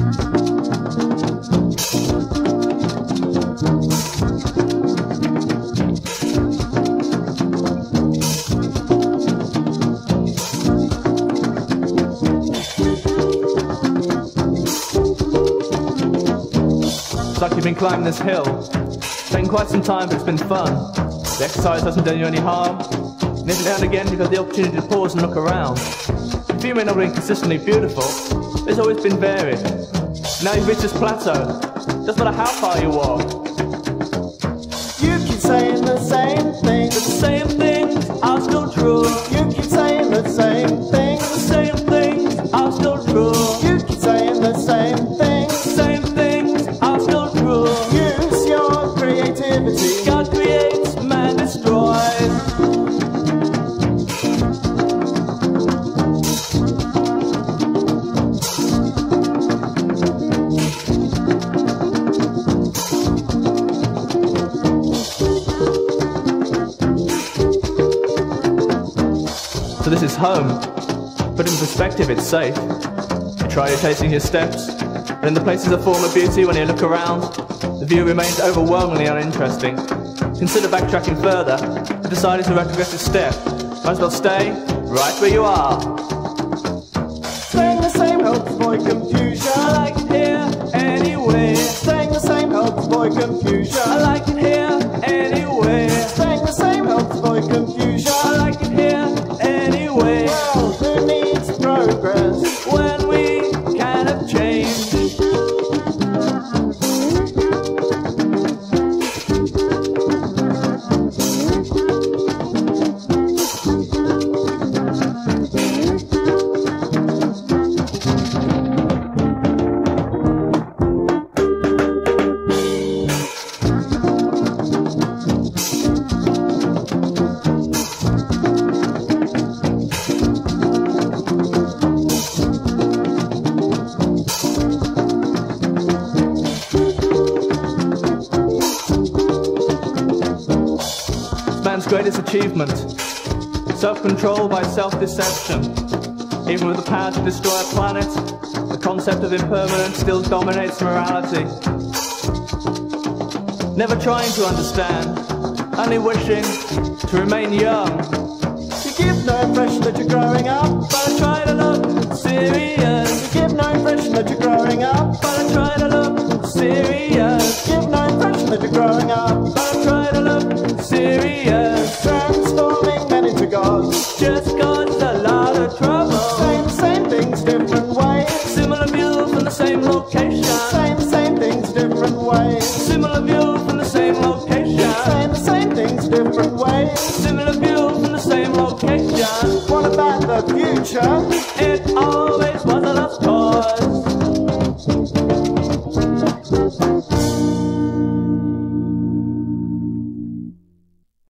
It's like you've been climbing this hill. It's taken quite some time, but it's been fun. The exercise hasn't done you any harm. And every now and again, you've had the opportunity to pause and look around. The view may not have been consistently beautiful, but it's always been varied. Now you've reached this plateau. Doesn't matter how far you walk. You keep saying the same thing, But the same things are still true. you keep saying the same thing, The same things are still true. you keep saying the same thing. The same things are still true. Use your creativity. God creates, man destroys. So this is home. Put in perspective, it's safe. You try retracing your steps, but in the places of former beauty, when you look around, the view remains overwhelmingly uninteresting. Consider backtracking further and deciding to retrogress a step. Might as well stay right where you are. Saying the same helps avoid confusion. I like it here anyway. Saying the same helps avoid confusion. I like it here anyway. Saying the same helps avoid confusion. I like it here anyway. Well, who needs progress? When we can have change. Man's greatest achievement, self-control by self-deception. Even with the power to destroy a planet, the concept of impermanence still dominates morality. Never trying to understand, only wishing to remain young. You give no impression that you're growing up, But I try to look serious. you give no impression that you're growing up, But I try to look serious. give no impression that you're growing up. But I try to look serious. Transforming men into gods. Just caused a lot of trouble. Same things, different ways. Similar view from the same location. Same things, different ways. Similar view from the same location. Saying the same things, different ways. Similar view from the same location. What about the future? It